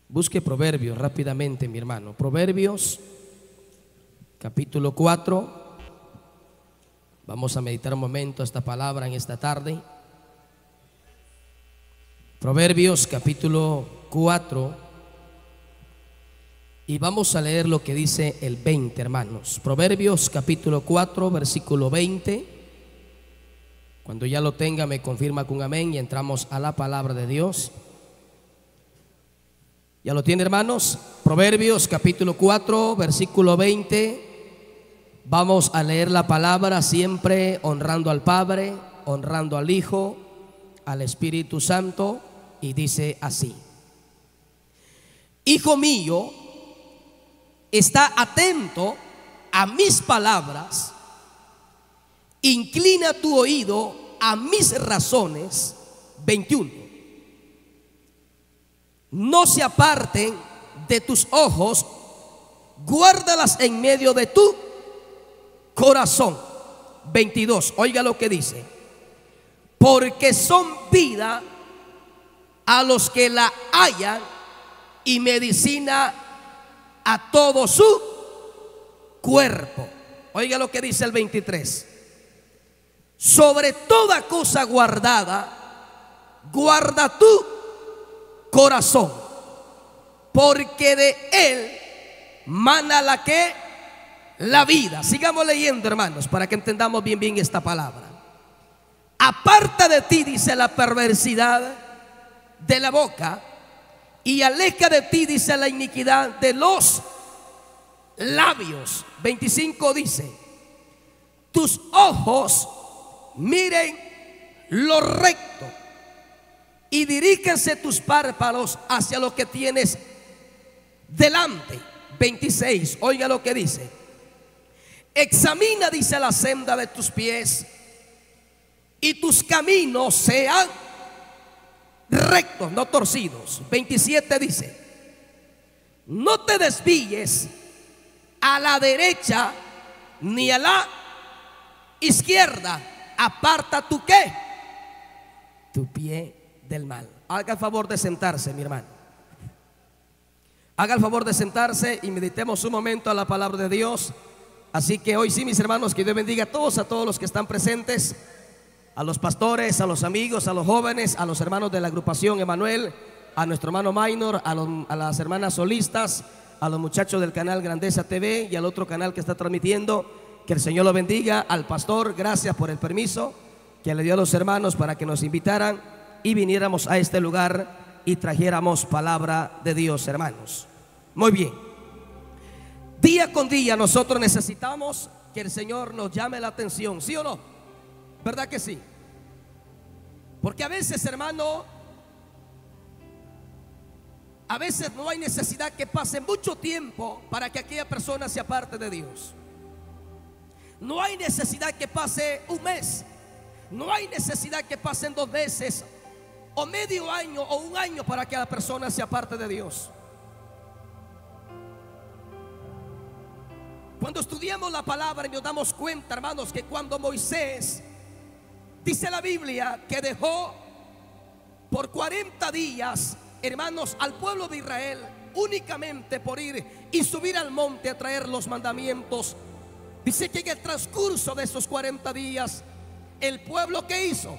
Busque Proverbios rápidamente, mi hermano. Proverbios, capítulo 4. Vamos a meditar un momento esta palabra en esta tarde. Proverbios, capítulo 4. Y vamos a leer lo que dice el 20, hermanos. Proverbios, capítulo 4, versículo 20. Cuando ya lo tenga, me confirma con amén y entramos a la palabra de Dios. ¿Ya lo tiene, hermanos? Proverbios capítulo 4, versículo 20. Vamos a leer la palabra siempre honrando al Padre, honrando al Hijo, al Espíritu Santo. Y dice así: Hijo mío, está atento a mis palabras, inclina tu oído a mis razones. 21. No se aparten de tus ojos, guárdalas en medio de tu corazón. 22. Oiga lo que dice: porque son vida a los que la hallan y medicina a todo su cuerpo. Oiga lo que dice el 23. Sobre toda cosa guardada, guarda tu corazón, porque de él mana la vida. Sigamos leyendo, hermanos, para que entendamos bien esta palabra. Aparta de ti, dice, la perversidad de la boca, y aleja de ti, dice, la iniquidad de los labios. 25 dice: tus ojos miren lo recto y diríjense tus párpados hacia lo que tienes delante. 26. Oiga lo que dice: examina, dice, la senda de tus pies, y tus caminos sean rectos, no torcidos. 27 dice: no te desvíes a la derecha ni a la izquierda, aparta tu ¿qué? Tu pie del mal. Haga el favor de sentarse, mi hermano. Haga el favor de sentarse y meditemos un momento a la palabra de Dios. Así que hoy sí, mis hermanos, que Dios bendiga a todos los que están presentes, a los pastores, a los amigos, a los jóvenes, a los hermanos de la agrupación Emanuel, a nuestro hermano Minor, a las hermanas solistas, a los muchachos del canal Grandeza TV y al otro canal que está transmitiendo. Que el Señor lo bendiga. Al pastor, gracias por el permiso que le dio a los hermanos para que nos invitaran y viniéramos a este lugar y trajéramos palabra de Dios, hermanos. Muy bien. Día con día nosotros necesitamos que el Señor nos llame la atención, ¿sí o no? ¿Verdad que sí? Porque a veces, hermano, a veces no hay necesidad que pase mucho tiempo para que aquella persona se aparte de Dios. No hay necesidad que pase un mes. No hay necesidad que pasen 2 meses o medio año o un año para que la persona se aparte de Dios. Cuando estudiamos la palabra y nos damos cuenta, hermanos, que cuando Moisés, dice la Biblia, que dejó por 40 días, hermanos, al pueblo de Israel únicamente por ir y subir al monte a traer los mandamientos, dice que en el transcurso de esos 40 días, el pueblo, ¿qué hizo?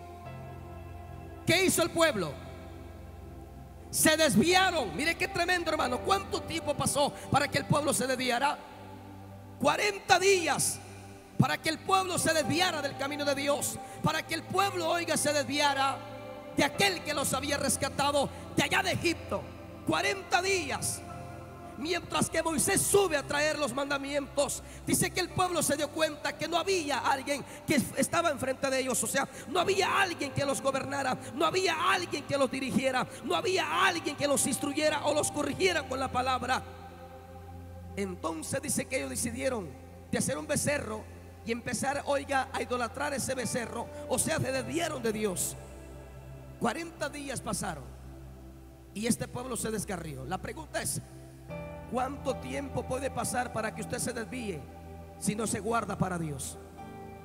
¿Qué hizo el pueblo? Se desviaron. Mire qué tremendo, hermano. ¿Cuánto tiempo pasó para que el pueblo se desviara? 40 días para que el pueblo se desviara del camino de Dios, para que el pueblo, oiga, se desviara de aquel que los había rescatado de allá de Egipto. 40 días. Mientras que Moisés sube a traer los mandamientos, dice que el pueblo se dio cuenta que no había alguien que estaba enfrente de ellos. O sea, no había alguien que los gobernara, no había alguien que los dirigiera, no había alguien que los instruyera o los corrigiera con la palabra. Entonces dice que ellos decidieron de hacer un becerro y empezar, oiga, a idolatrar ese becerro. O sea, se desviaron de Dios. 40 días pasaron y este pueblo se descarrió. La pregunta es: ¿cuánto tiempo puede pasar para que usted se desvíe si no se guarda para Dios?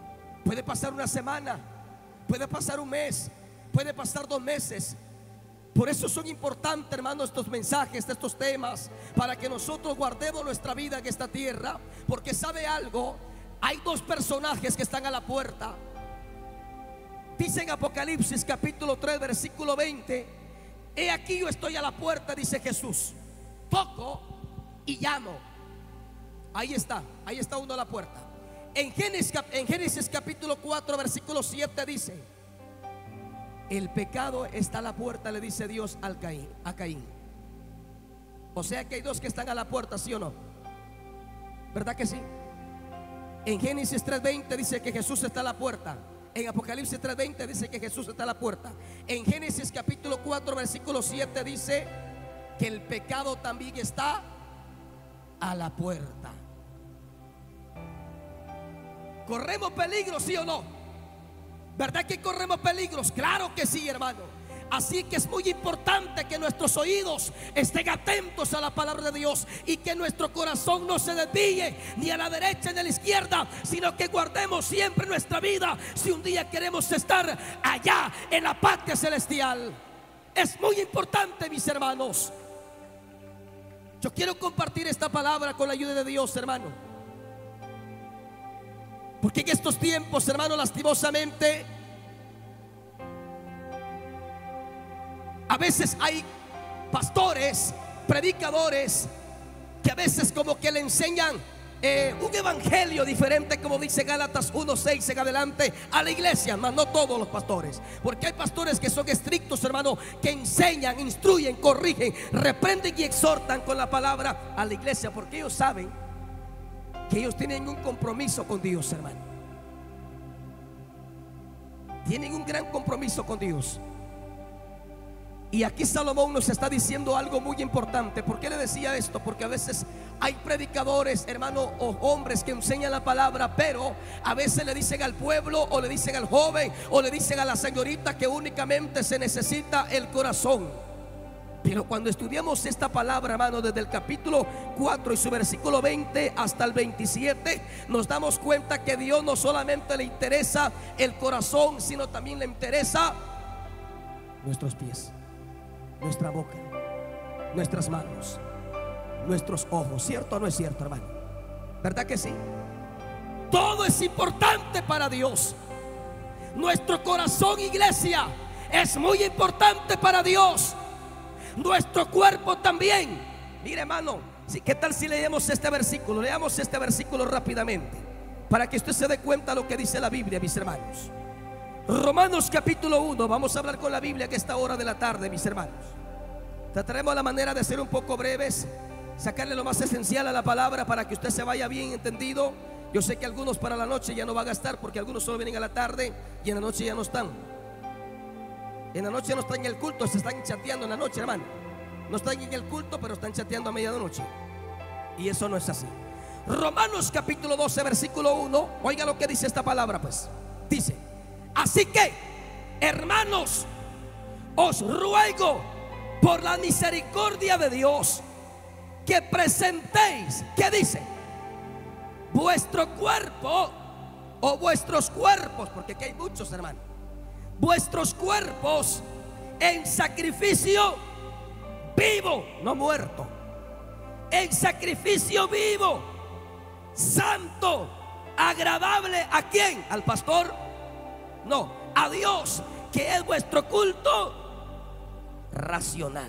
Puede pasar una semana, puede pasar un mes, puede pasar 2 meses, Por eso son importantes, hermanos, estos mensajes, estos temas, para que nosotros guardemos nuestra vida en esta tierra. Porque sabe algo, hay dos personajes que están a la puerta. Dice en Apocalipsis capítulo 3 versículo 20: he aquí yo estoy a la puerta, dice Jesús, toco y llamo. Ahí está uno a la puerta. En Génesis capítulo 4 versículo 7 dice: el pecado está a la puerta, le dice Dios a Caín. O sea que hay dos que están a la puerta, ¿sí o no? ¿Verdad que sí? En Génesis 3:20 dice que Jesús está a la puerta. En Apocalipsis 3:20 dice que Jesús está a la puerta. En Génesis capítulo 4 versículo 7 dice que el pecado también está a la puerta. ¿Corremos peligros, sí o no? ¿Verdad que corremos peligros? Claro que sí, hermano. Así que es muy importante que nuestros oídos estén atentos a la palabra de Dios y que nuestro corazón no se desvíe ni a la derecha ni a la izquierda, sino que guardemos siempre nuestra vida si un día queremos estar allá en la patria celestial. Es muy importante, mis hermanos. Yo quiero compartir esta palabra con la ayuda de Dios, hermano. Porque en estos tiempos, hermano, lastimosamente, a veces hay pastores, predicadores, que a veces como que le enseñan un evangelio diferente, como dice Gálatas 1:6 en adelante, a la iglesia, mas no todos los pastores. Porque hay pastores que son estrictos, hermano, que enseñan, instruyen, corrigen, reprenden y exhortan con la palabra a la iglesia, porque ellos saben que ellos tienen un compromiso con Dios, hermano. Tienen un gran compromiso con Dios. Y aquí Salomón nos está diciendo algo muy importante. ¿Por qué le decía esto? Porque a veces hay predicadores, hermano, o hombres que enseñan la palabra, pero a veces le dicen al pueblo, o le dicen al joven, o le dicen a la señorita que únicamente se necesita el corazón. Pero cuando estudiamos esta palabra, hermano, desde el capítulo 4 y su versículo 20 hasta el 27, nos damos cuenta que Dios no solamente le interesa el corazón, sino también le interesa nuestros pies, nuestra boca, nuestras manos, nuestros ojos. ¿Cierto o no es cierto, hermano? ¿Verdad que sí? Todo es importante para Dios. Nuestro corazón, iglesia, es muy importante para Dios. Nuestro cuerpo también. Mire, hermano, ¿qué tal si leemos este versículo? Leamos este versículo rápidamente, para que usted se dé cuenta de lo que dice la Biblia, mis hermanos. Romanos capítulo 1. Vamos a hablar con la Biblia que a esta hora de la tarde, mis hermanos. Trataremos la manera de ser un poco breves, sacarle lo más esencial a la palabra para que usted se vaya bien entendido. Yo sé que algunos para la noche ya no va a gastar, porque algunos solo vienen a la tarde y en la noche ya no están. En la noche no están en el culto, se están chateando en la noche, hermano. No están en el culto, pero están chateando a medianoche. Y eso no es así. Romanos capítulo 12 versículo 1. Oiga lo que dice esta palabra, pues. Dice: así que, hermanos, os ruego por la misericordia de Dios que presentéis, ¿qué dice? Vuestro cuerpo, o vuestros cuerpos, porque aquí hay muchos, hermanos. Vuestros cuerpos en sacrificio vivo, no muerto, en sacrificio vivo, santo, agradable. ¿A quién? ¿Al pastor? No, a Dios, que es vuestro culto racional.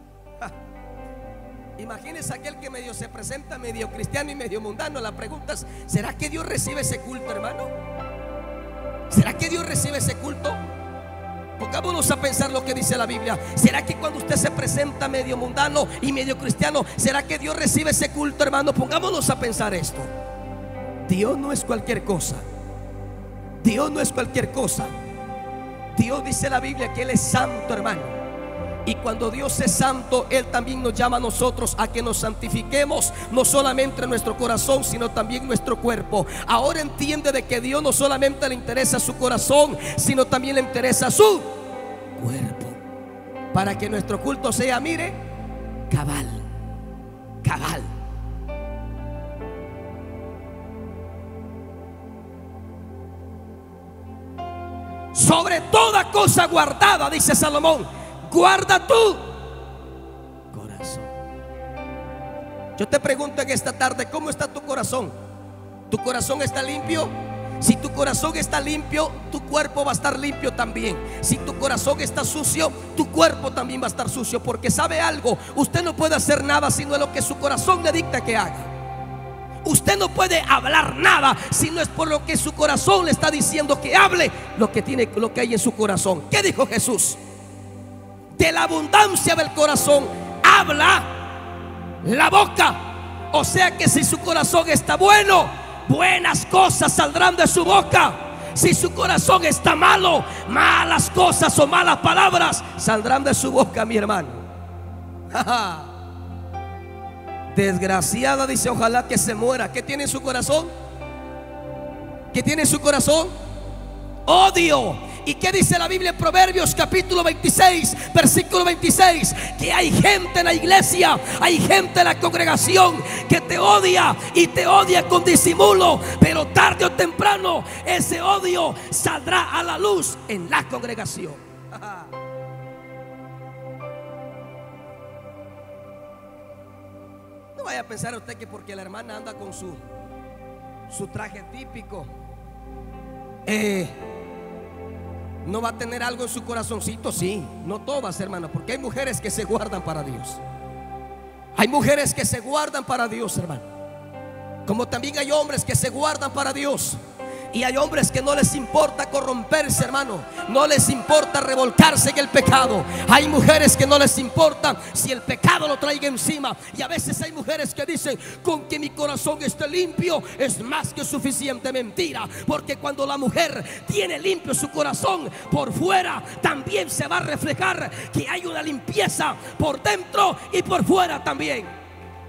Imagínense aquel que medio se presenta medio cristiano y medio mundano. La pregunta es: ¿será que Dios recibe ese culto, hermano? ¿Será que Dios recibe ese culto? Pongámonos a pensar lo que dice la Biblia. ¿Será que cuando usted se presenta medio mundano y medio cristiano, será que Dios recibe ese culto, hermano? Pongámonos a pensar esto. Dios no es cualquier cosa. Dios no es cualquier cosa. Dios, dice la Biblia, que Él es santo, hermano. Y cuando Dios es santo, Él también nos llama a nosotros a que nos santifiquemos, no solamente en nuestro corazón, sino también nuestro cuerpo. Ahora entiende de que Dios no solamente le interesa su corazón, sino también le interesa su cuerpo, para que nuestro culto sea, mire, cabal, cabal. Sobre toda cosa guardada, dice Salomón, guarda tu corazón. Yo te pregunto en esta tarde, ¿cómo está tu corazón? ¿Tu corazón está limpio? Si tu corazón está limpio, tu cuerpo va a estar limpio también. Si tu corazón está sucio, tu cuerpo también va a estar sucio. Porque sabe algo, usted no puede hacer nada sino lo que su corazón le dicta que haga. Usted no puede hablar nada si no es por lo que su corazón le está diciendo que hable, lo que hay en su corazón. ¿Qué dijo Jesús? De la abundancia del corazón habla la boca. O sea que si su corazón está bueno, buenas cosas saldrán de su boca. Si su corazón está malo, malas cosas o malas palabras saldrán de su boca, mi hermano. Desgraciada, dice, ojalá que se muera. ¿Qué tiene en su corazón? ¿Qué tiene en su corazón? Odio. ¿Y qué dice la Biblia en Proverbios capítulo 26, versículo 26? Que hay gente en la iglesia, hay gente en la congregación que te odia y te odia con disimulo, pero tarde o temprano ese odio saldrá a la luz en la congregación. No vaya a pensar usted que porque la hermana anda con su traje típico, no va a tener algo en su corazoncito. Sí, no todas, hermano, porque hay mujeres que se guardan para Dios. Hay mujeres que se guardan para Dios, hermano. Como también hay hombres que se guardan para Dios. Y hay hombres que no les importa corromperse, hermano. No les importa revolcarse en el pecado. Hay mujeres que no les importa si el pecado lo traiga encima. Y a veces hay mujeres que dicen: con que mi corazón esté limpio es más que suficiente. Mentira. Porque cuando la mujer tiene limpio su corazón, por fuera también se va a reflejar que hay una limpieza por dentro y por fuera también.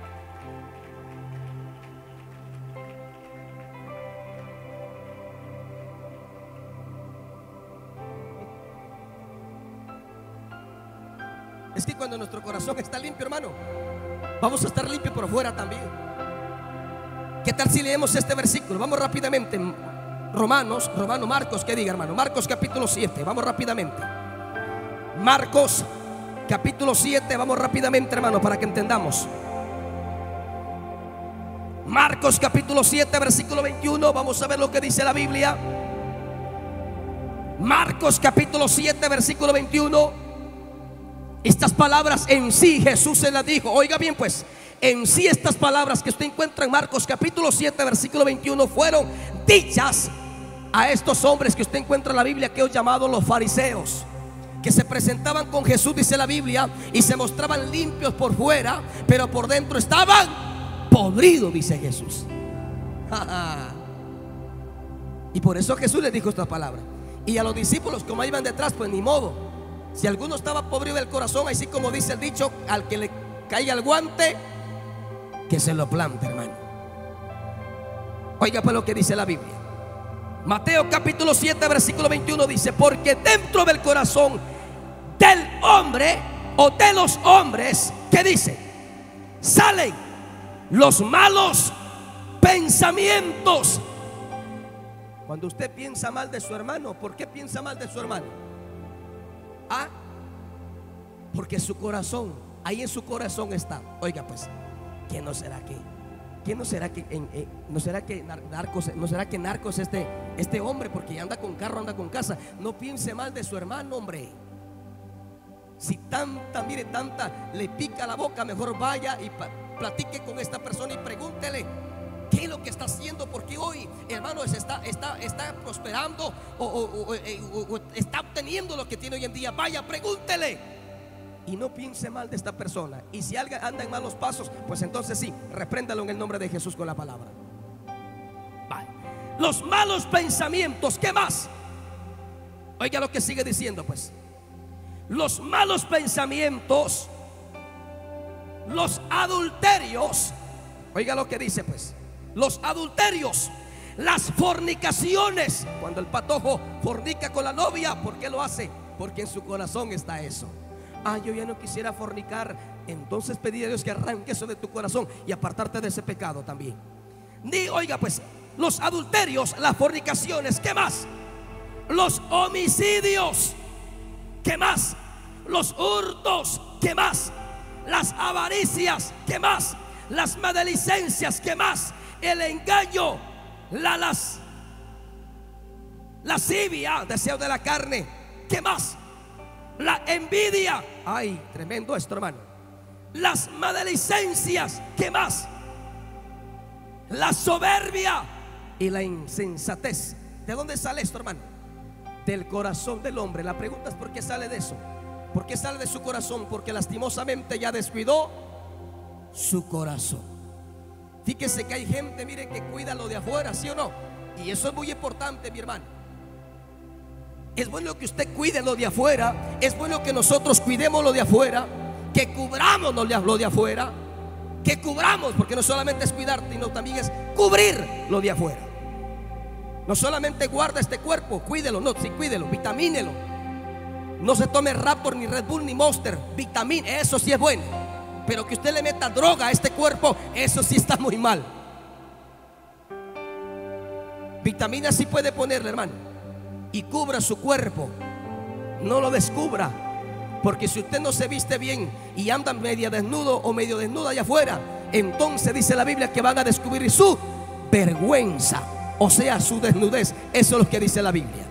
Es que cuando nuestro corazón está limpio, hermano, vamos a estar limpios por fuera también. ¿Qué tal si leemos este versículo? Vamos rápidamente. Marcos, que diga, hermano. Marcos capítulo 7, vamos rápidamente. Marcos capítulo 7, vamos rápidamente, hermano, para que entendamos. Marcos capítulo 7, versículo 21. Vamos a ver lo que dice la Biblia. Marcos capítulo 7, versículo 21. Estas palabras en sí Jesús se las dijo. Oiga bien, pues, en sí estas palabras que usted encuentra en Marcos capítulo 7, versículo 21 fueron dichas a estos hombres que usted encuentra en la Biblia, que os llamados los fariseos, que se presentaban con Jesús, dice la Biblia, y se mostraban limpios por fuera, pero por dentro estaban podridos, dice Jesús. Y por eso Jesús les dijo estas palabras. Y a los discípulos, como iban detrás, pues ni modo. Si alguno estaba podrido del corazón, así como dice el dicho, al que le caiga el guante, que se lo plante, hermano. Oiga pues lo que dice la Biblia. Mateo capítulo 7, versículo 21 dice: porque dentro del corazón del hombre o de los hombres, ¿qué dice? Salen los malos pensamientos. Cuando usted piensa mal de su hermano, ¿por qué piensa mal de su hermano? Porque su corazón, ahí en su corazón está. Oiga pues, ¿quién no será que? ¿Quién no será que? ¿No será que Narcos? ¿No será que Narcos este hombre? Porque anda con carro, anda con casa. No piense mal de su hermano, hombre. Si tanta le pica la boca, mejor vaya y platique con esta persona y pregúntele qué es lo que está haciendo, porque hoy, hermano, está prosperando o está obteniendo lo que tiene hoy en día. Vaya, pregúntele y no piense mal de esta persona. Y si alguien anda en malos pasos, pues entonces sí, repréndalo en el nombre de Jesús con la palabra. Vale. Los malos pensamientos, ¿qué más? Oiga lo que sigue diciendo, pues. Los malos pensamientos, los adulterios. Oiga lo que dice, pues. Los adulterios, las fornicaciones. Cuando el patojo fornica con la novia, ¿por qué lo hace? Porque en su corazón está eso. Yo ya no quisiera fornicar. Entonces pedir a Dios que arranque eso de tu corazón y apartarte de ese pecado también. Oiga pues, los adulterios, las fornicaciones, ¿qué más? Los homicidios, ¿qué más? los hurtos, ¿qué más? Las avaricias, ¿qué más? Las maledicencias, ¿qué más? El engaño, la lascivia, deseo de la carne, ¿qué más? La envidia, ay, tremendo esto, hermano. Las maledicencias, ¿qué más? La soberbia y la insensatez. ¿De dónde sale esto, hermano? Del corazón del hombre. La pregunta es: ¿por qué sale de eso? ¿Por qué sale de su corazón? Porque lastimosamente ya descuidó su corazón. Fíjese que hay gente, mire, que cuida lo de afuera, ¿sí o no? Y eso es muy importante, mi hermano. Es bueno que usted cuide lo de afuera. Es bueno que nosotros cuidemos lo de afuera, que cubramos lo de afuera, que cubramos, porque no solamente es cuidar, sino también es cubrir lo de afuera. No solamente guarda este cuerpo, cuídelo, no, sí, cuídelo, vitamínelo. No se tome Raptor, ni Red Bull, ni Monster. Vitamina, eso sí es bueno. Pero que usted le meta droga a este cuerpo, eso sí está muy mal. Vitamina sí puede ponerle, hermano, y cubra su cuerpo. No lo descubra, porque si usted no se viste bien y anda medio desnudo o medio desnuda allá afuera, entonces dice la Biblia que van a descubrir su vergüenza, o sea, su desnudez. Eso es lo que dice la Biblia.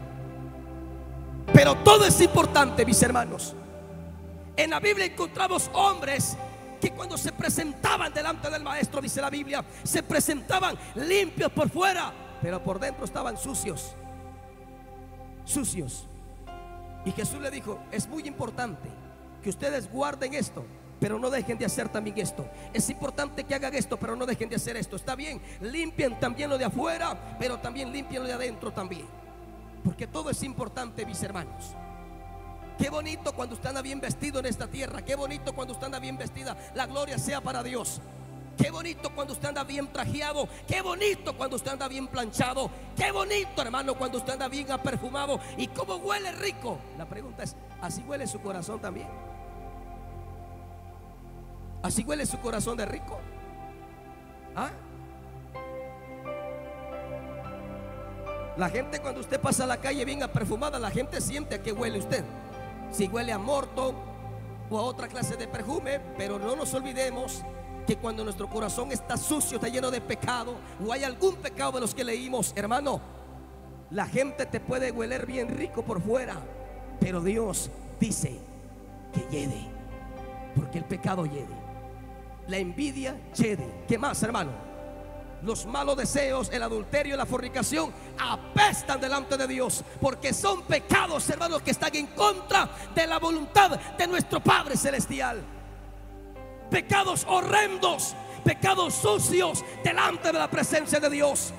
Pero todo es importante, mis hermanos. En la Biblia encontramos hombres que cuando se presentaban delante del maestro, dice la Biblia, se presentaban limpios por fuera, pero por dentro estaban sucios. Sucios. Y Jesús le dijo: es muy importante que ustedes guarden esto, pero no dejen de hacer también esto. Es importante que hagan esto, pero no dejen de hacer esto. Está bien, limpien también lo de afuera, pero también limpien lo de adentro también, porque todo es importante, mis hermanos. Qué bonito cuando usted anda bien vestido en esta tierra. Qué bonito cuando usted anda bien vestida. La gloria sea para Dios. Qué bonito cuando usted anda bien trajeado. Qué bonito cuando usted anda bien planchado. Qué bonito, hermano, cuando usted anda bien perfumado. Y cómo huele rico. La pregunta es: ¿así huele su corazón también? ¿Así huele su corazón de rico? ¿Ah? La gente, cuando usted pasa a la calle bien perfumada, la gente siente a qué huele usted. Si huele a morto o a otra clase de perfume. Pero no nos olvidemos que cuando nuestro corazón está sucio, está lleno de pecado, o hay algún pecado de los que leímos, hermano, la gente te puede hueler bien rico por fuera, pero Dios dice que hiede, porque el pecado hiede, la envidia hiede. ¿Qué más, hermano? Los malos deseos, el adulterio y la fornicación apestan delante de Dios, porque son pecados, hermanos, que están en contra de la voluntad de nuestro Padre Celestial. Pecados horrendos, pecados sucios delante de la presencia de Dios.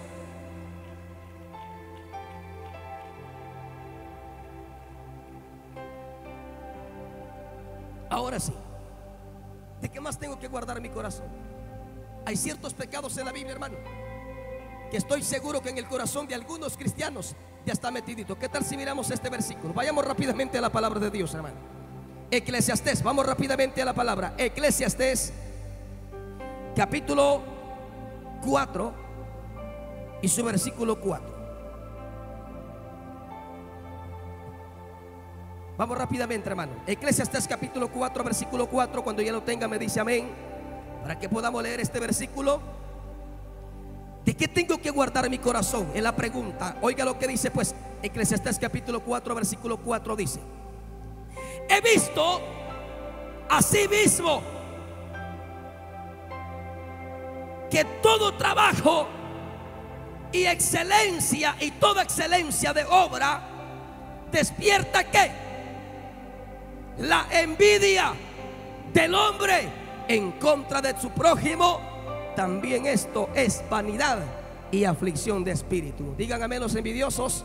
Ahora sí, ¿de qué más tengo que guardar mi corazón? Hay ciertos pecados en la Biblia, hermano, que estoy seguro que en el corazón de algunos cristianos ya está metidito. ¿Qué tal si miramos este versículo? Vayamos rápidamente a la palabra de Dios, hermano. Eclesiastés, vamos rápidamente a la palabra. Eclesiastés capítulo 4 y su versículo 4. Vamos rápidamente, hermano. Eclesiastés capítulo 4, versículo 4. Cuando ya lo tenga me dice amén, para que podamos leer este versículo. ¿De qué tengo que guardar mi corazón? Es la pregunta. Oiga lo que dice, pues, Eclesiastés capítulo 4, versículo 4 dice: he visto asimismo que todo trabajo y excelencia y toda excelencia de obra despierta ¿qué? La envidia del hombre en contra de su prójimo. También esto es vanidad y aflicción de espíritu. Digan amén los envidiosos.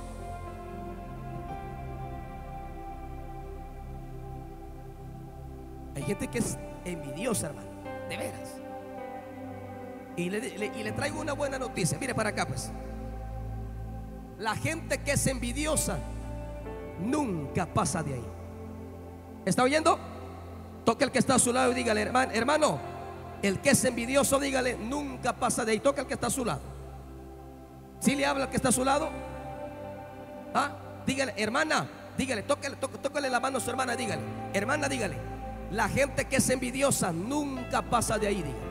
Hay gente que es envidiosa, hermano, de veras. Y le traigo una buena noticia. Mire para acá, pues. La gente que es envidiosa nunca pasa de ahí. ¿Está oyendo? Toque al que está a su lado y dígale: hermano, el que es envidioso, dígale, nunca pasa de ahí. Toca al que está a su lado. ¿Sí le habla al que está a su lado? ¿Ah? Dígale: hermana, dígale, tócale la mano a su hermana, dígale, hermana, dígale, la gente que es envidiosa nunca pasa de ahí, dígale.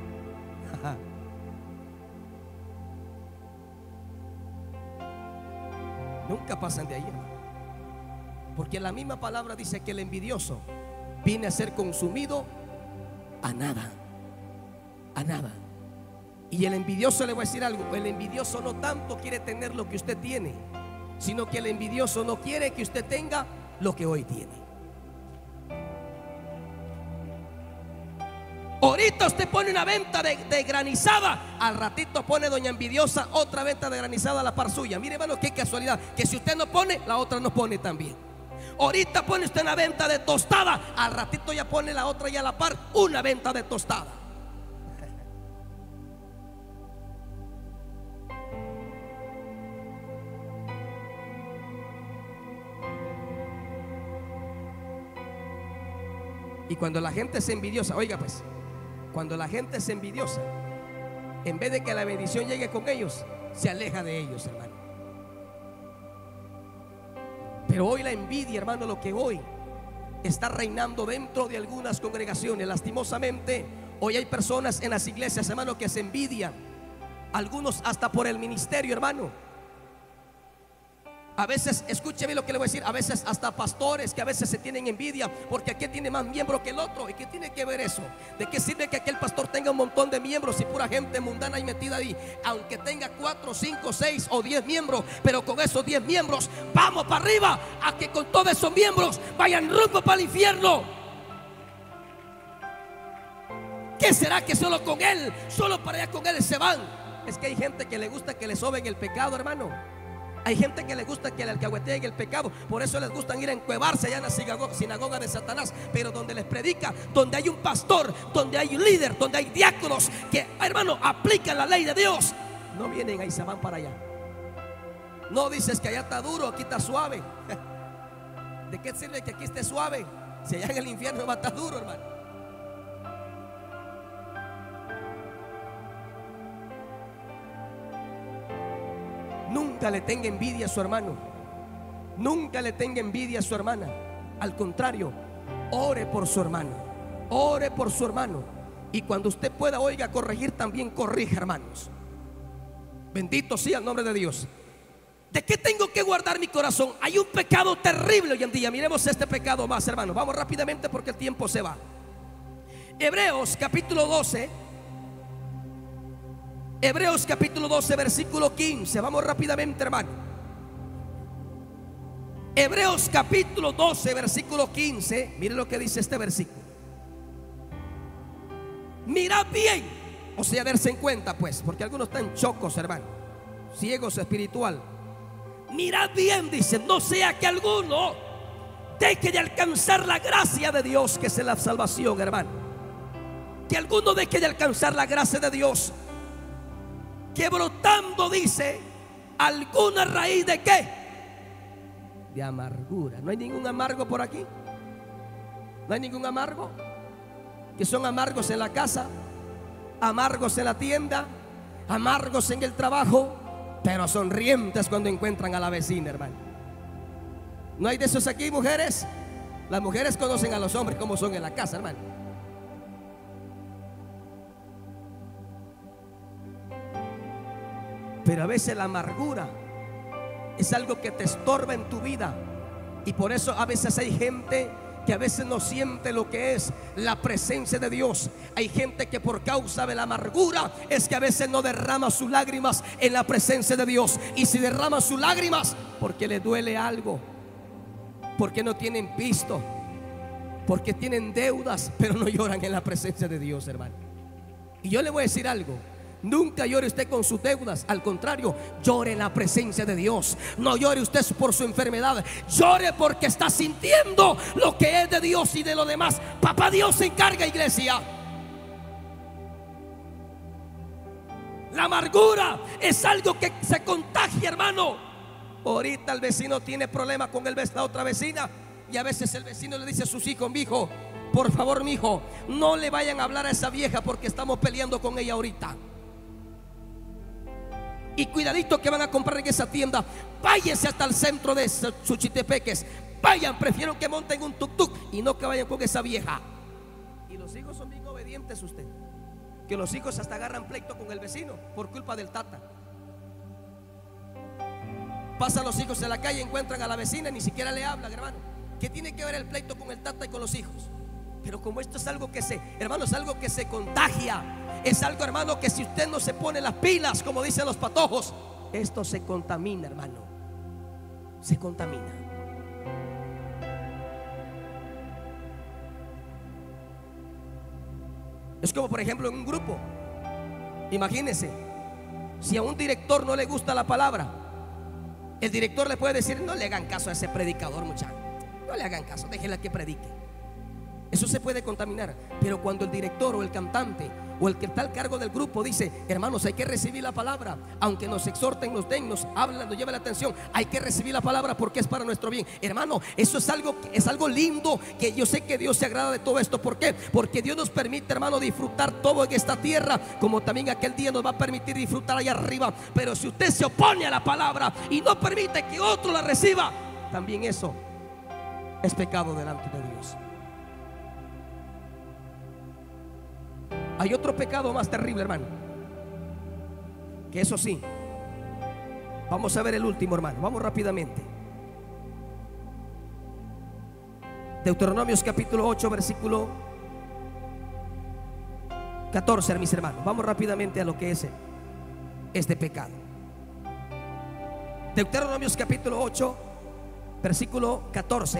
Nunca pasan de ahí, hermano. Porque la misma palabra dice que el envidioso viene a ser consumido a nada. A nada. Y el envidioso, le voy a decir algo, el envidioso no tanto quiere tener lo que usted tiene, sino que el envidioso no quiere que usted tenga lo que hoy tiene. Ahorita usted pone una venta de granizada, al ratito pone doña envidiosa otra venta de granizada a la par suya. Mire, hermano, qué casualidad, que si usted no pone, la otra no pone también. Ahorita pone usted una venta de tostada, al ratito ya pone la otra ya a la par una venta de tostada. Y cuando la gente es envidiosa, oiga pues, cuando la gente es envidiosa, en vez de que la bendición llegue con ellos, se aleja de ellos, hermano. Pero hoy la envidia, hermano, lo que hoy está reinando dentro de algunas congregaciones, lastimosamente, hoy hay personas en las iglesias, hermano, que se envidian, algunos hasta por el ministerio, hermano. A veces, escúcheme lo que le voy a decir, a veces hasta pastores que a veces se tienen envidia porque aquel tiene más miembros que el otro. ¿Y qué tiene que ver eso? ¿De qué sirve que aquel pastor tenga un montón de miembros y pura gente mundana y metida ahí? Aunque tenga 4, 5, 6 o 10 miembros, pero con esos 10 miembros vamos para arriba, a que con todos esos miembros vayan rumbo para el infierno. ¿Qué será que solo con él, solo para allá con él se van? Es que hay gente que le gusta que le soben el pecado, hermano. Hay gente que le gusta que le alcahueteen el pecado. Por eso les gustan ir a encuevarse allá en la sinagoga de Satanás. Pero donde les predica, donde hay un pastor, donde hay un líder, donde hay diáconos que, hermano, aplican la ley de Dios, no vienen ahí, se van para allá. No dices que allá está duro, aquí está suave. ¿De qué sirve que aquí esté suave si allá en el infierno va a estar duro, hermano? Nunca le tenga envidia a su hermano. Nunca le tenga envidia a su hermana. Al contrario, ore por su hermano. Ore por su hermano. Y cuando usted pueda, oiga, corregir, también corrija, hermanos. Bendito sea el nombre de Dios. ¿De qué tengo que guardar mi corazón? Hay un pecado terrible hoy en día. Miremos este pecado más, hermanos. Vamos rápidamente porque el tiempo se va. Hebreos capítulo 12. Hebreos capítulo 12 versículo 15. Vamos rápidamente, hermano. Hebreos capítulo 12 versículo 15. Mire lo que dice este versículo. Mirad bien, o sea, darse en cuenta pues, porque algunos están chocos, hermano, ciegos espiritual. Mirad bien, dice, no sea que alguno deje de alcanzar la gracia de Dios, que es la salvación, hermano. Que alguno deje de alcanzar la gracia de Dios, que brotando, dice, alguna raíz de ¿qué? De amargura. ¿No hay ningún amargo por aquí? ¿No hay ningún amargo? Que son amargos en la casa, amargos en la tienda, amargos en el trabajo, pero sonrientes cuando encuentran a la vecina, hermano. ¿No hay de esos aquí, mujeres? Las mujeres conocen a los hombres como son en la casa, hermano. Pero a veces la amargura es algo que te estorba en tu vida. Y por eso a veces hay gente que a veces no siente lo que es la presencia de Dios. Hay gente que por causa de la amargura es que a veces no derrama sus lágrimas en la presencia de Dios. Y si derrama sus lágrimas, porque le duele algo, porque no tienen pisto, porque tienen deudas, pero no lloran en la presencia de Dios, hermano. Y yo le voy a decir algo. Nunca llore usted con sus deudas. Al contrario, llore en la presencia de Dios. No llore usted por su enfermedad. Llore porque está sintiendo lo que es de Dios y de lo demás. Papá Dios se encarga, iglesia. La amargura es algo que se contagia, hermano. Ahorita el vecino tiene problemas con la otra vecina, y a veces el vecino le dice a sus hijos: mi hijo, por favor, mi hijo, no le vayan a hablar a esa vieja porque estamos peleando con ella ahorita. Y cuidadito que van a comprar en esa tienda, váyanse hasta el centro de Suchitepeques. Vayan, prefiero que monten un tuk-tuk y no que vayan con esa vieja. Y los hijos son bien obedientes usted, que los hijos hasta agarran pleito con el vecino por culpa del tata. Pasan los hijos en la calle, encuentran a la vecina y ni siquiera le hablan, hermano. ¿Qué tiene que ver el pleito con el tata y con los hijos? Pero como esto es algo que hermano, es algo que se contagia. Es algo, hermano, que si usted no se pone las pilas, como dicen los patojos, esto se contamina, hermano. Se contamina. Es como, por ejemplo, en un grupo. Imagínense, si a un director no le gusta la palabra, el director le puede decir: no le hagan caso a ese predicador, muchacho, no le hagan caso, déjenla que predique. Eso se puede contaminar. Pero cuando el director o el cantante o el que está al cargo del grupo dice: hermanos, hay que recibir la palabra, aunque nos exhorten, nos den, nos hablen, nos lleven la atención, hay que recibir la palabra porque es para nuestro bien. Hermano, eso es algo lindo, que yo sé que Dios se agrada de todo esto. ¿Por qué? Porque Dios nos permite, hermano, disfrutar todo en esta tierra, como también aquel día nos va a permitir disfrutar allá arriba. Pero si usted se opone a la palabra y no permite que otro la reciba, también eso es pecado delante de Dios. Hay otro pecado más terrible, hermano, que eso sí, vamos a ver el último, hermano. Vamos rápidamente. Deuteronomios capítulo 8, versículo 14, mis hermanos. Vamos rápidamente a lo que es este pecado. Deuteronomios capítulo 8, versículo 14.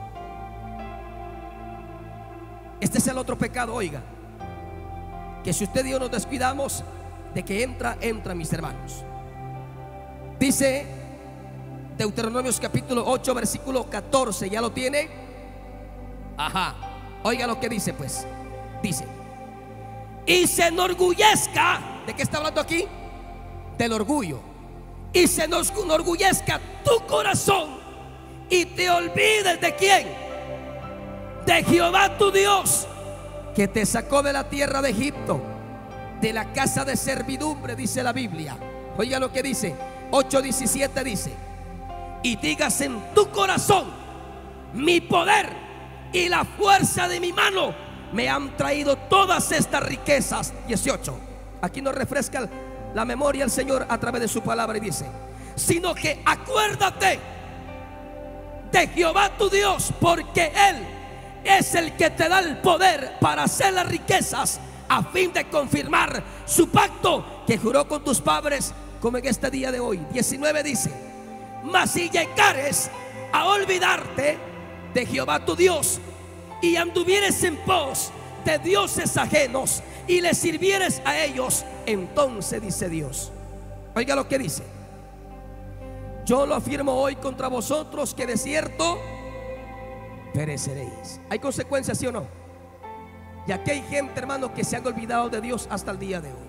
Este es el otro pecado, oiga, que si usted y yo nos descuidamos de que entra, mis hermanos. Dice Deuteronomios capítulo 8, versículo 14. ¿Ya lo tiene? Ajá. Oiga lo que dice, pues. Dice: y se enorgullezca. ¿De qué está hablando aquí? Del orgullo. Y se enorgullezca tu corazón y te olvides de quién, de Jehová tu Dios, que te sacó de la tierra de Egipto, de la casa de servidumbre, dice la Biblia. Oiga lo que dice 8:17, dice: y digas en tu corazón: mi poder y la fuerza de mi mano me han traído todas estas riquezas. 18. Aquí nos refresca la memoria el Señor a través de su palabra y dice: sino que acuérdate de Jehová tu Dios, porque Él es el que te da el poder para hacer las riquezas, a fin de confirmar su pacto que juró con tus padres, como en este día de hoy. 19 dice: mas si llegares a olvidarte de Jehová tu Dios y anduvieres en pos de dioses ajenos y les sirvieres a ellos, entonces dice Dios, oiga lo que dice: yo lo afirmo hoy contra vosotros, que de cierto pereceréis. ¿Hay consecuencias, sí o no? Y aquí hay gente, hermano, que se han olvidado de Dios hasta el día de hoy.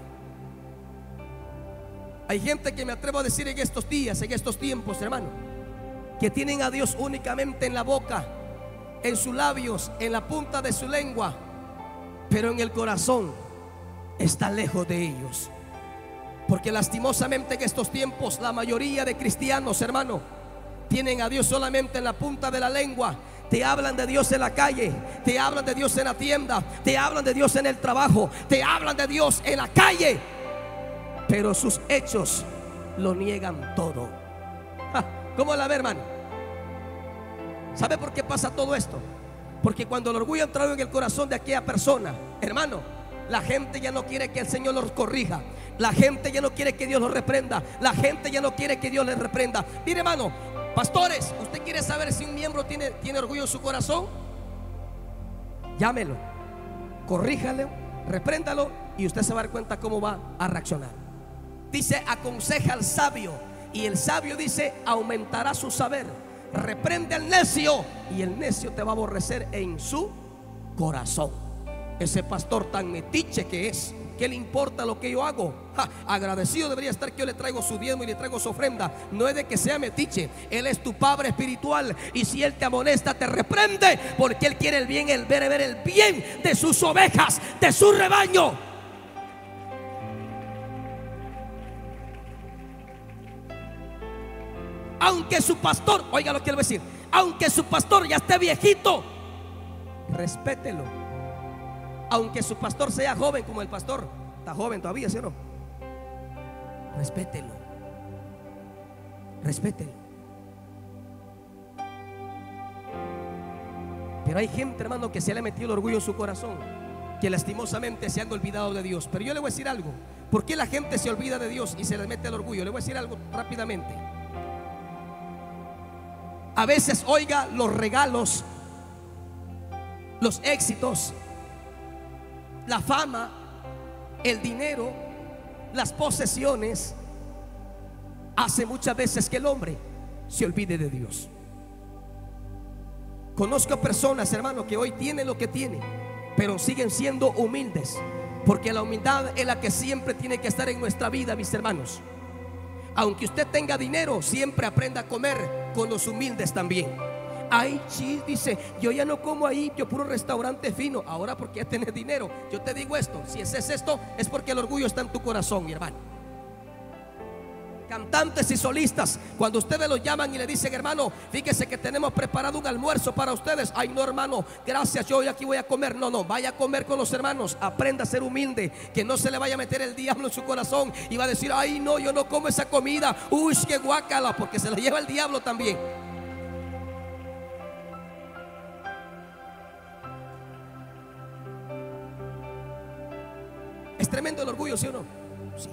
Hay gente que me atrevo a decir en estos días, en estos tiempos, hermano, que tienen a Dios únicamente en la boca, en sus labios, en la punta de su lengua, pero en el corazón está lejos de ellos. Porque lastimosamente en estos tiempos la mayoría de cristianos, hermano, tienen a Dios solamente en la punta de la lengua. Te hablan de Dios en la calle, te hablan de Dios en la tienda, te hablan de Dios en el trabajo, te hablan de Dios en la calle, pero sus hechos lo niegan todo. ¿Cómo la ve, hermano? ¿Sabe por qué pasa todo esto? Porque cuando el orgullo ha entrado en el corazón de aquella persona, hermano, la gente ya no quiere que el Señor los corrija. La gente ya no quiere que Dios los reprenda. La gente ya no quiere que Dios les reprenda. Mire, hermano, pastores, ¿usted quiere saber si un miembro tiene orgullo en su corazón? Llámelo, corríjalo, repréndalo, y usted se va a dar cuenta cómo va a reaccionar. Dice: aconseja al sabio, y el sabio, dice, aumentará su saber. Reprende al necio, y el necio te va a aborrecer en su corazón. Ese pastor tan metiche que es, ¿qué le importa lo que yo hago? Agradecido debería estar que yo le traigo su diezmo y le traigo su ofrenda. No es de que sea metiche, Él es tu padre espiritual, y si Él te amonesta, te reprende, porque Él quiere el bien, el ver el bien de sus ovejas, de su rebaño. aunque su pastor, oiga lo que le voy a decir, aunque su pastor ya esté viejito, respételo. Aunque su pastor sea joven, como el pastor está joven todavía, ¿sí o no? Respételo. Respételo. Pero hay gente, hermano, que se le ha metido el orgullo en su corazón, que lastimosamente se han olvidado de Dios. Pero yo le voy a decir algo. ¿Por qué la gente se olvida de Dios y se le mete el orgullo? Le voy a decir algo rápidamente. A veces, oiga, los regalos, los éxitos, la fama, el dinero, las posesiones, hace muchas veces que el hombre se olvide de Dios. Conozco personas, hermano, que hoy tienen lo que tienen, pero siguen siendo humildes, porque la humildad es la que siempre tiene que estar en nuestra vida, mis hermanos. Aunque usted tenga dinero, siempre aprenda a comer con los humildes también. Ay, sí, dice, yo ya no como ahí, yo puro restaurante fino. Ahora porque ya tienes dinero. Yo te digo esto, si es esto, es porque el orgullo está en tu corazón, mi hermano. Cantantes y solistas, cuando ustedes los llaman y le dicen, hermano, fíjese que tenemos preparado un almuerzo para ustedes. Ay, no, hermano, gracias, yo hoy aquí voy a comer. No, no, vaya a comer con los hermanos. Aprenda a ser humilde, que no se le vaya a meter el diablo en su corazón y va a decir, ay, no, yo no como esa comida. Uy, qué guácala, porque se la lleva el diablo también. Es tremendo el orgullo, ¿sí o no? Sí.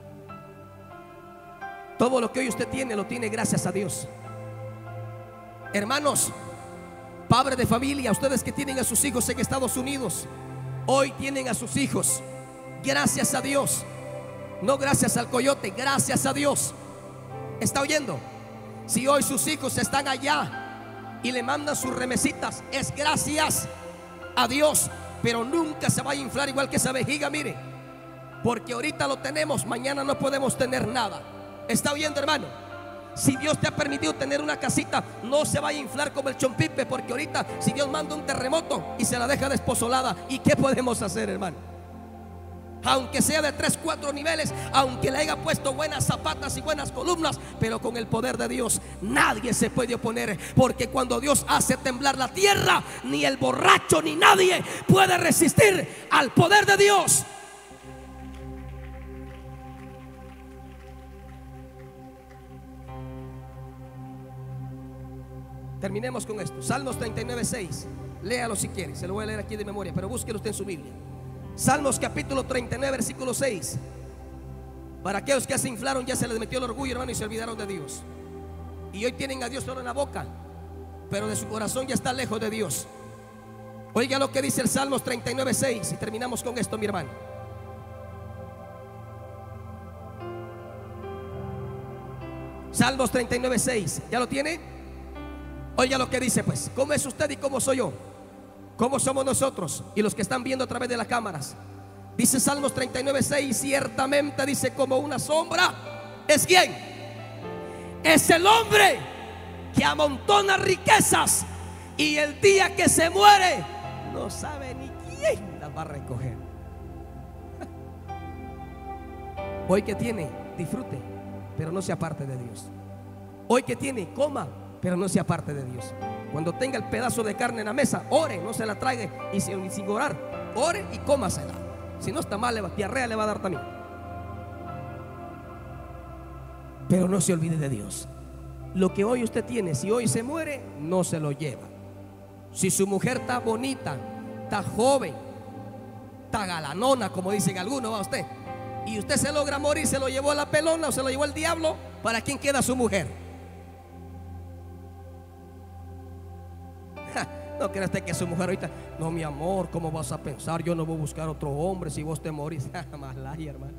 Todo lo que hoy usted tiene, lo tiene gracias a Dios. Hermanos, padres de familia, ustedes que tienen a sus hijos en Estados Unidos, hoy tienen a sus hijos gracias a Dios. No gracias al coyote, gracias a Dios. ¿Está oyendo? Si hoy sus hijos están allá y le mandan sus remesitas, es gracias a Dios. Pero nunca se va a inflar igual que esa vejiga, mire, porque ahorita lo tenemos, mañana no podemos tener nada. ¿Está oyendo, hermano? Si Dios te ha permitido tener una casita, no se vaya a inflar como el chompipe, porque ahorita si Dios manda un terremoto y se la deja desposolada, ¿y qué podemos hacer, hermano? Aunque sea de 3, 4 niveles, aunque le haya puesto buenas zapatas y buenas columnas, pero con el poder de Dios nadie se puede oponer, porque cuando Dios hace temblar la tierra, ni el borracho ni nadie puede resistir al poder de Dios. Terminemos con esto. Salmos 39:6. Léalo si quiere, se lo voy a leer aquí de memoria, pero búsquelo usted en su Biblia. Salmos capítulo 39, versículo 6. Para aquellos que se inflaron, ya se les metió el orgullo, hermano, y se olvidaron de Dios. Y hoy tienen a Dios solo en la boca, pero de su corazón ya está lejos de Dios. Oiga lo que dice el Salmos 39:6. Y terminamos con esto, mi hermano. Salmos 39:6. ¿Ya lo tiene? Oiga lo que dice, pues. ¿Cómo es usted y cómo soy yo? ¿Cómo somos nosotros y los que están viendo a través de las cámaras? Dice Salmos 39:6. Ciertamente, dice, como una sombra. ¿Es quién? Es el hombre que amontona riquezas y el día que se muere no sabe ni quién las va a recoger. Hoy que tiene, disfrute, pero no se aparte de Dios. Hoy que tiene, coma, pero no se aparte de Dios. Cuando tenga el pedazo de carne en la mesa, ore, no se la traiga y sin orar, ore y cómasela. Si no está mal, diarrea le va a dar también. Pero no se olvide de Dios. Lo que hoy usted tiene, si hoy se muere, no se lo lleva. Si su mujer está bonita, está joven, está galanona, como dicen algunos, va usted, y usted se logra morir, se lo llevó a la pelona o se lo llevó el diablo, ¿para quién queda su mujer? No crea usted que su mujer ahorita, no, mi amor, ¿cómo vas a pensar? Yo no voy a buscar otro hombre si vos te morís. Más laya, hermano.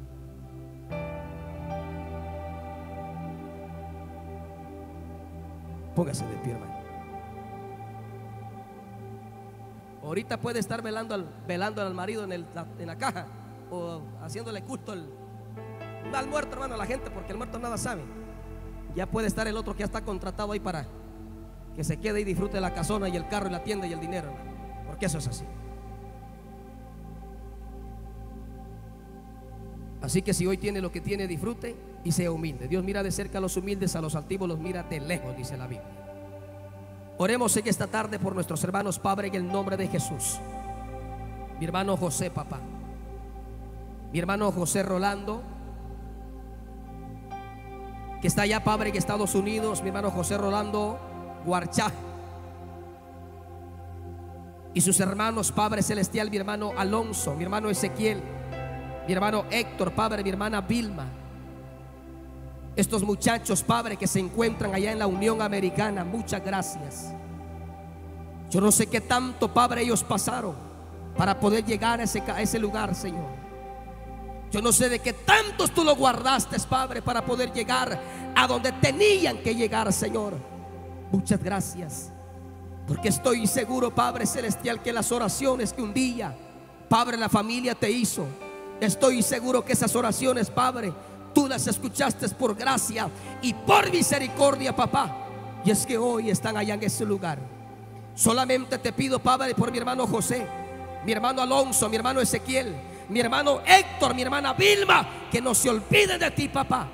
Póngase de pie, hermano. Ahorita puede estar velando al marido en la caja, o haciéndole culto al muerto, hermano, a la gente, porque el muerto nada sabe. Ya puede estar el otro que ya está contratado ahí para que se quede y disfrute de la casona y el carro y la tienda y el dinero, hermano, porque eso es así. Así que si hoy tiene lo que tiene, disfrute, y sea humilde. Dios mira de cerca a los humildes, a los altivos los mira de lejos, dice la Biblia. Oremos en esta tarde por nuestros hermanos, Padre, en el nombre de Jesús. Mi hermano José, papá. Mi hermano José Rolando, que está allá, Padre, en Estados Unidos. Mi hermano José Rolando Guarchá. Y sus hermanos, Padre Celestial, mi hermano Alonso, mi hermano Ezequiel, mi hermano Héctor, Padre, mi hermana Vilma. Estos muchachos, Padre, que se encuentran allá en la Unión Americana, muchas gracias. Yo no sé qué tanto, Padre, ellos pasaron para poder llegar a ese lugar, Señor. Yo no sé de qué tantos tú lo guardaste, Padre, para poder llegar a donde tenían que llegar, Señor. Muchas gracias, porque estoy seguro, Padre Celestial, que las oraciones que un día, Padre, la familia te hizo, estoy seguro que esas oraciones, Padre, tú las escuchaste por gracia y por misericordia, papá. Y es que hoy están allá en ese lugar. Solamente te pido, Padre, por mi hermano José, mi hermano Alonso, mi hermano Ezequiel, mi hermano Héctor, mi hermana Vilma, que no se olviden de ti, papá.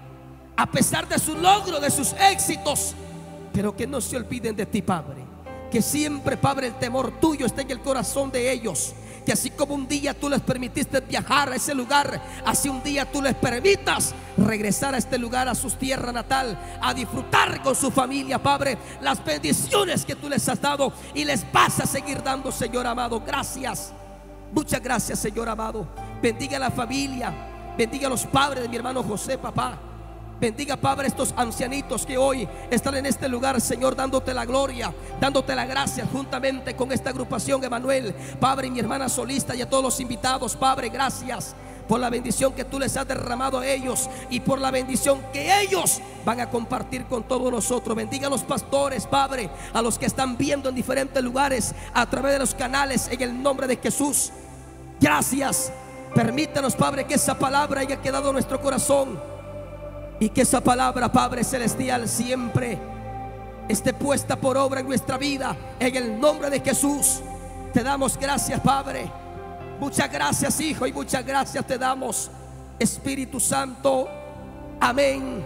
A pesar de su logro, de sus éxitos, pero que no se olviden de ti, Padre. Que siempre, Padre, el temor tuyo esté en el corazón de ellos. Que así como un día tú les permitiste viajar a ese lugar, así un día tú les permitas regresar a este lugar, a su tierra natal, a disfrutar con su familia, Padre, las bendiciones que tú les has dado y les vas a seguir dando, Señor amado. Gracias, muchas gracias, Señor amado. Bendiga a la familia, bendiga a los padres de mi hermano José, papá. Bendiga, Padre, estos ancianitos que hoy están en este lugar, Señor, dándote la gloria, dándote la gracia, juntamente con esta agrupación Emanuel, Padre, y mi hermana solista, y a todos los invitados, Padre, gracias por la bendición que tú les has derramado a ellos y por la bendición que ellos van a compartir con todos nosotros. Bendiga a los pastores, Padre, a los que están viendo en diferentes lugares a través de los canales, en el nombre de Jesús. Gracias. Permítanos, Padre, que esa palabra haya quedado en nuestro corazón y que esa palabra, Padre Celestial, siempre esté puesta por obra en nuestra vida. En el nombre de Jesús te damos gracias, Padre. Muchas gracias, Hijo, y muchas gracias te damos, Espíritu Santo. Amén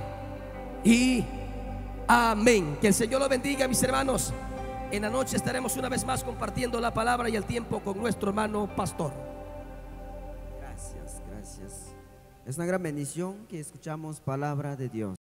y amén. Que el Señor lo bendiga, mis hermanos. En la noche estaremos una vez más compartiendo la palabra y el tiempo con nuestro hermano pastor. Gracias, gracias. Es una gran bendición que escuchamos palabra de Dios.